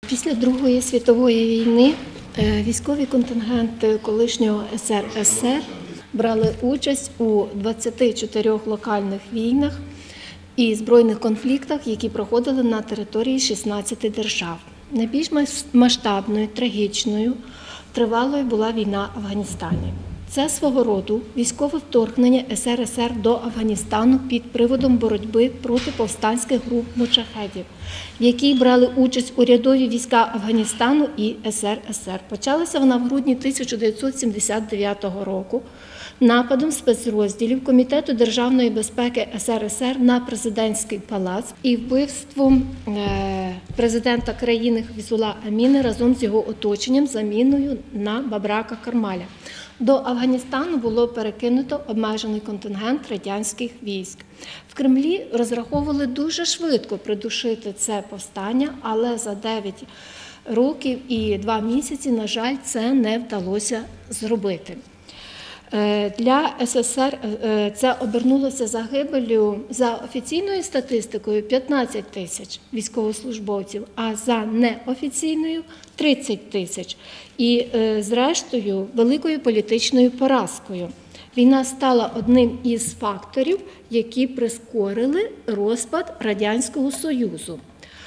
Після Другої світової війни військовий контингент колишнього СРСР брали участь у 24 локальних війнах і збройних конфліктах, які проходили на території 16 держав. Найбільш масштабною, трагічною, тривалою була війна в Афганістані. Це свого роду військове вторгнення СРСР до Афганістану під приводом боротьби проти повстанських груп моджахедів, в якій брали участь урядові війська Афганістану і СРСР. Почалася вона в грудні 1979 року нападом спецрозділів Комітету державної безпеки СРСР на президентський палац і вбивством президента країни Хвізула Аміни разом з його оточенням, заміною на Бабрака Кармаля. До Афганістану було перекинуто обмежений контингент радянських військ. В Кремлі розраховували дуже швидко придушити це повстання, але за 9 років і 2 місяці, на жаль, це не вдалося зробити. Для СССР це обернулося загибеллю за офіційною статистикою 15 тисяч військовослужбовців, а за неофіційною – 30 тисяч. І, зрештою, великою політичною поразкою. Війна стала одним із факторів, які прискорили розпад Радянського Союзу.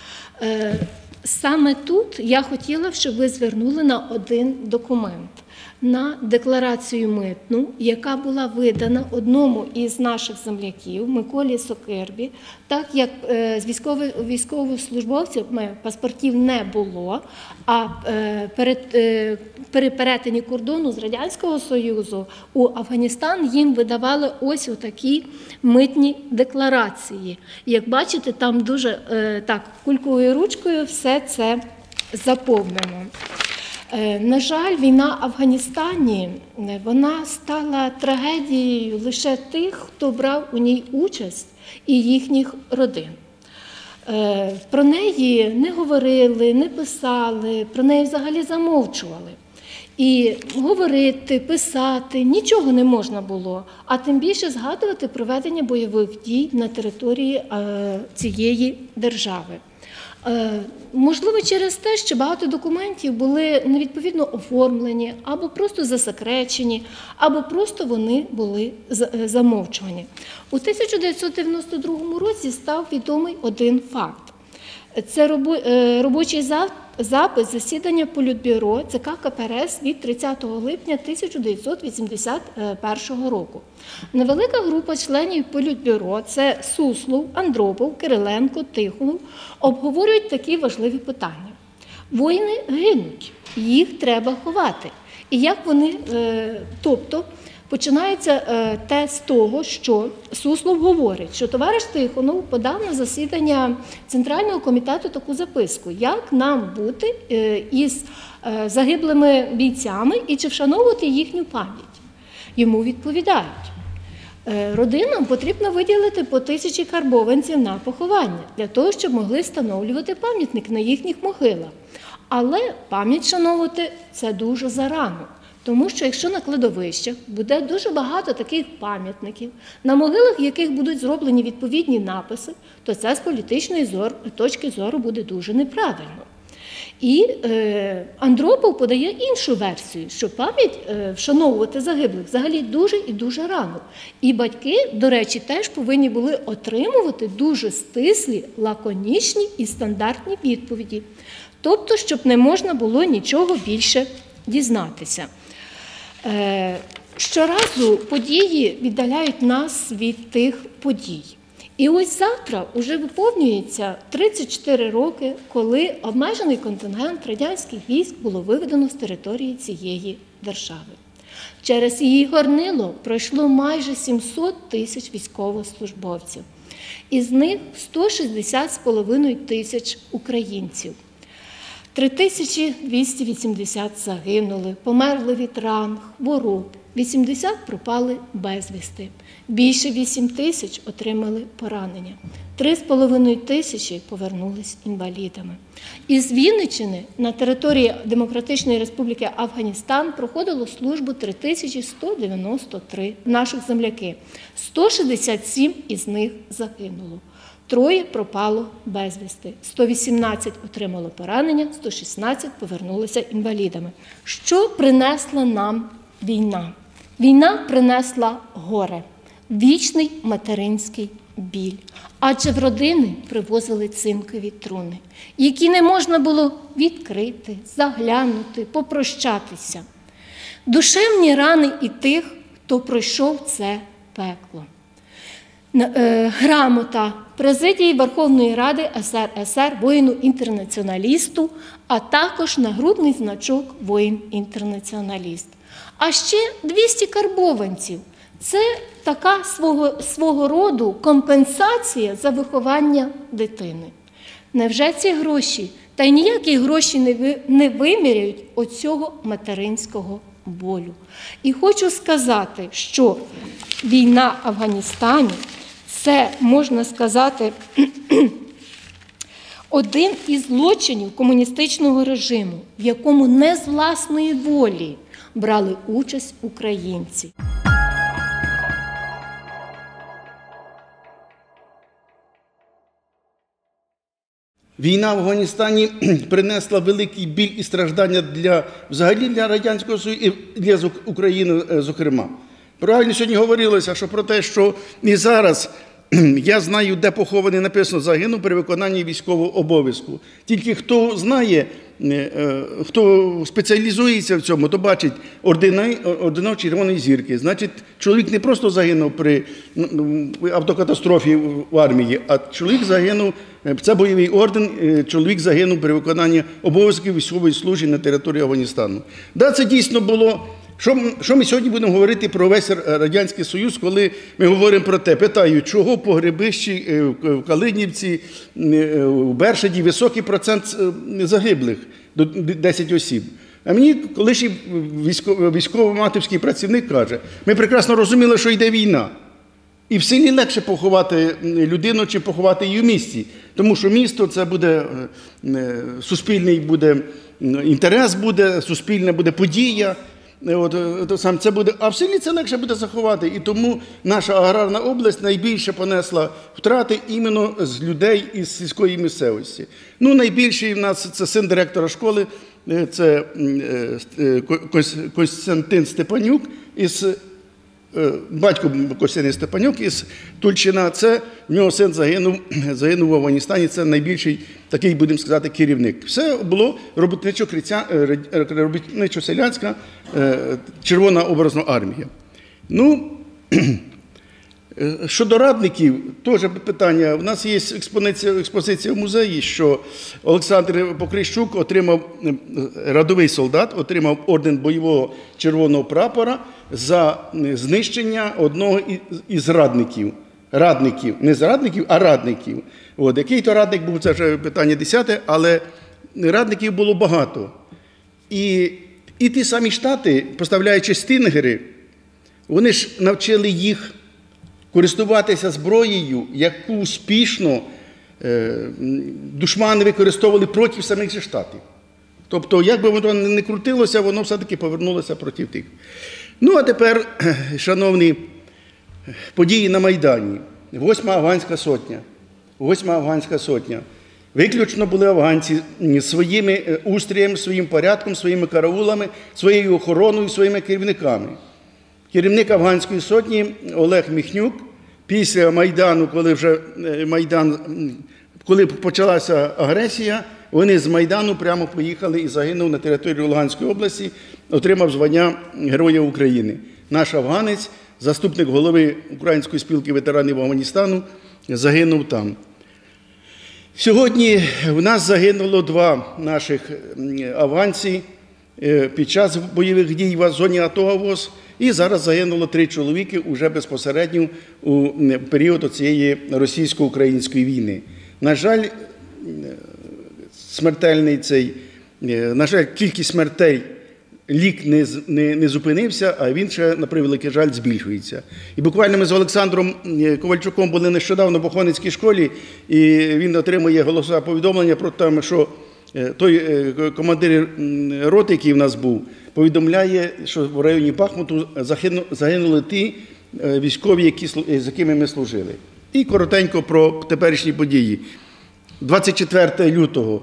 Саме тут я хотіла, щоб ви звернули на один документ. На декларацію митну, яка була видана одному із наших земляків, Миколі Сокирбі, так як з військовослужбовців паспортів не було, а при перетині кордону з Радянського Союзу у Афганістан їм видавали ось отакі митні декларації. Як бачите, там дуже так кульковою ручкою все це заповнено. На жаль, війна в Афганістані, вона стала трагедією лише тих, хто брав у ній участь, і їхніх родин. Про неї не говорили, не писали, про неї взагалі замовчували. І говорити, писати нічого не можна було, а тим більше згадувати проведення бойових дій на території цієї держави. Можливо, через те, що багато документів були невідповідно оформлені, або просто засекречені, або просто вони були замовчувані. У 1992 році став відомий один факт. Це робочий запис засідання Політбюро ЦК КПРС від 30 липня 1981 року. Невелика група членів Політбюро – це Суслов, Андропов, Кириленко, Тихонов – обговорюють такі важливі питання. Воїни гинуть, їх треба ховати. І як вони, тобто, починається те з того, що Суслов говорить, що товариш Тихонов подав на засідання Центрального комітету таку записку, як нам бути із загиблими бійцями і чи вшановувати їхню пам'ять. Йому відповідають, родинам потрібно виділити по 1000 карбованців на поховання, для того, щоб могли встановлювати пам'ятник на їхніх могилах. Але пам'ять вшановувати – це дуже зарано. Тому що якщо на кладовищах буде дуже багато таких пам'ятників, на могилах яких будуть зроблені відповідні написи, то це з політичної точки зору буде дуже неправильно. І Андропов подає іншу версію, що пам'ять вшановувати загиблих взагалі дуже і дуже рано. І батьки, до речі, теж повинні були отримувати дуже стислі, лаконічні і стандартні відповіді. Тобто, щоб не можна було нічого більше дізнатися. Щоразу події віддаляють нас від тих подій. І ось завтра вже виповнюється 34 роки, коли обмежений контингент радянських військ було виведено з території цієї держави. Через її горнило пройшло майже 700 тисяч військовослужбовців. Із них 160,5 тисяч українців. 3280 загинули, померли від ран, хвороб, 80 пропали безвісти. Більше 8 тисяч отримали поранення. 3,5 тисячі повернулись інвалідами. Із Вінниччини на території Демократичної Республіки Афганістан проходило службу 3193 наших земляки. 167 із них загинуло. 3 пропало безвісти, 118 отримало поранення, 116 повернулися інвалідами. Що принесла нам війна? Війна принесла горе, вічний материнський біль. Адже в родини привозили цинкові труни, які не можна було відкрити, заглянути, попрощатися. Душевні рани і тих, хто пройшов це пекло. Грамота президії Верховної Ради СРСР воїну-інтернаціоналісту, а також нагрудний значок воїн-інтернаціоналіст. А ще 200 карбованців. Це така свого роду компенсація за виховання дитини. Невже ці гроші, та й ніякі гроші не виміряють оцього материнського болю? І хочу сказати, що війна в Афганістані – це, можна сказати, один із злочинів комуністичного режиму, в якому не з власної волі брали участь українці. Війна в Афганістані принесла великий біль і страждання взагалі для Радянського Союзу і для України, зокрема. Правильно сьогодні говорилося, що про те, що і зараз, я знаю, де похований, написано, загинув при виконанні військового обов'язку. Тільки хто знає, хто спеціалізується в цьому, то бачить ордена Червоної зірки. Значить, чоловік не просто загинув при автокатастрофі в армії, а чоловік загинув, це бойовий орден, чоловік загинув при виконанні обов'язків військової служби на території Афганістану. Да, це дійсно було. Що ми сьогодні будемо говорити про весь Радянський Союз, коли ми говоримо про те? Питаю, чого по Гребищі, в Калинівці, в Бершаді високий процент загиблих, до 10 осіб. А мені колишній військово-матівський працівник каже, ми прекрасно розуміли, що йде війна. І в селі легше поховати людину, чи поховати її в місті. Тому що місто – це буде суспільний буде інтерес, буде, суспільна буде подія. Це буде, а в селі це легше буде заховати. І тому наша аграрна область найбільше понесла втрати іменно з людей із сільської місцевості. Ну, найбільший в нас це син директора школи, це Костянтин Степанюк, батько Костянтин Степанюк із Тульчина. Це в нього син загинув в Афганістані, це найбільший такий, будемо сказати, керівник. Все було робітничо-селянська Червона образна армія. Ну, щодо радників, теж питання. У нас є експозиція в музеї, що Олександр Покрищук отримав, рядовий солдат, отримав орден бойового червоного прапора за знищення одного із радників. Радників, не зрадників, а радників. Який то радник був, це вже питання 10, але радників було багато. І ті самі Штати, поставляючи стінгери, вони ж навчили їх користуватися зброєю, яку успішно душмани використовували проти самих же Штатів. Тобто, як би воно не крутилося, воно все-таки повернулося проти тих. Ну, а тепер, шановні, події на Майдані. 8-ма афганська сотня. 8-ма афганська сотня. Виключно були афганці своїми устроєм, своїм порядком, своїми караулами, своєю охороною, своїми керівниками. Керівник афганської сотні Олег Міхнюк після Майдану, коли почалася агресія, вони з Майдану прямо поїхали і загинув на території Луганської області, отримав звання Героя України. Наш афганець, заступник голови Української спілки ветеранів Афганістану, загинув там. Сьогодні в нас загинуло 2 наших афганці під час бойових дій в зоні АТО ВОС, і зараз загинуло 3 чоловіки уже безпосередньо у період цієї російсько-української війни. На жаль, кількість смертей лік не зупинився, а він ще, на превеликий жаль, збільшується. І буквально ми з Олександром Ковальчуком були нещодавно в Охоницькій школі, і він отримує голосове повідомлення про те, що той командир роти, який в нас був, повідомляє, що в районі Бахмуту загинули ті військові, з якими ми служили. І коротенько про теперішні події. 24 лютого,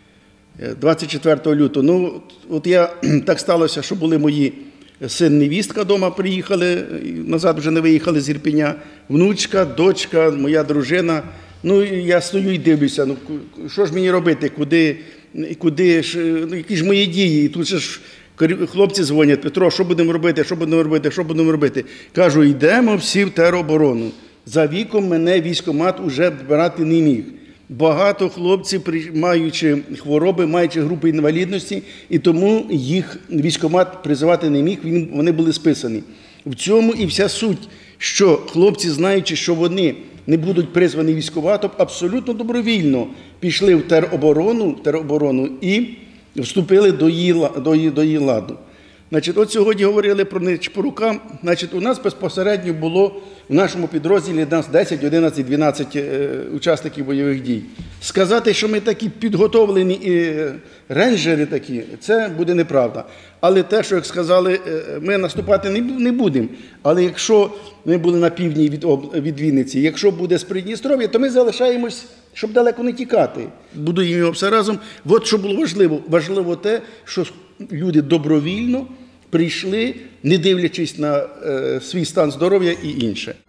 ну, от я, так сталося, що були мої син, невістка вдома приїхали, назад вже не виїхали з Ірпеня, внучка, дочка, моя дружина. Ну, я стою і дивлюся, ну, що ж мені робити, куди ж, ну, які ж мої дії. І тут ж хлопці дзвонять: Петро, що будемо робити, що будемо робити, що будемо робити? Кажу, йдемо всі в тероборону. За віком мене військкомат уже брати не міг. Багато хлопців, маючи хвороби, маючи групи інвалідності, і тому їх військкомат призивати не міг, вони були списані. В цьому і вся суть, що хлопці, знаючи, що вони не будуть призвані військкоматом, абсолютно добровільно пішли в тероборону і вступили до її ладу. Значить, от сьогодні говорили про Нечипорука. Значить, у нас безпосередньо було в нашому підрозділі 10, 11, 12 учасників бойових дій. Сказати, що ми такі підготовлені і рейнджери такі, це буде неправда. Але те, що, як сказали, ми наступати не будемо. Але якщо ми були на півдні від Вінниці, якщо буде з Придністров'я, то ми залишаємось, щоб далеко не тікати. Будуємо все разом. От що було важливо. Важливо те, що люди добровільно прийшли, не дивлячись на свій стан здоров'я і інше.